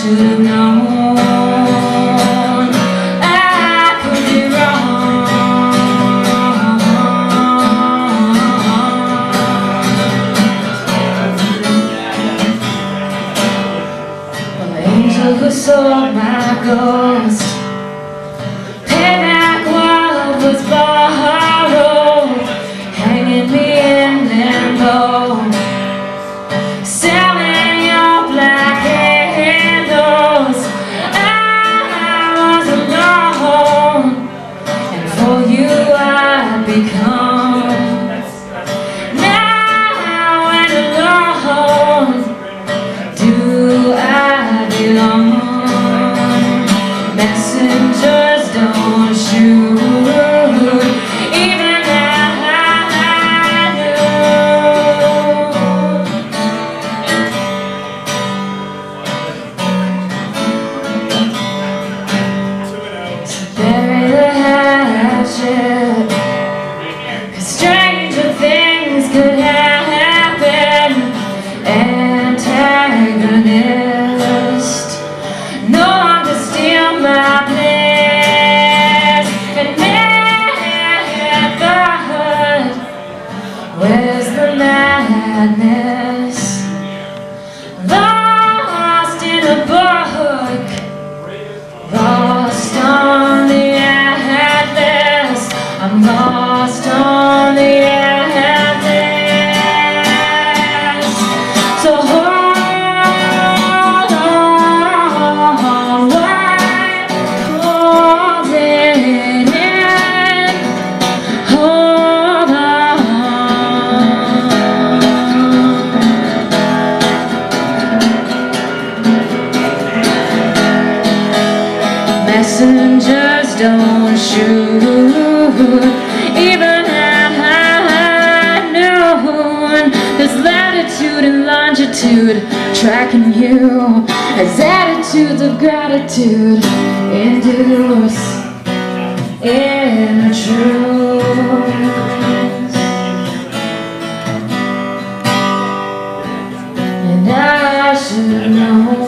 should have known I could be wrong. An angel who saw my ghost, payback what was borrowed, hanging me in limbo, selling your black candles. I was alone, and for you I'd become. Now and alone, do I belong? Messengers don't shoot, even I knew. So bury the hatchet, 'cause stranger things could happen. Antagonist, no one to steal my bliss. And method, where's the madness? Lost in a book, lost on the atlas. I'm lost on the atlas. So hold on, what holds it in? Hold on. Messengers don't shoot, even at noon. There's latitude and longitude tracking you as attitudes of gratitude induce inner truth. And I should know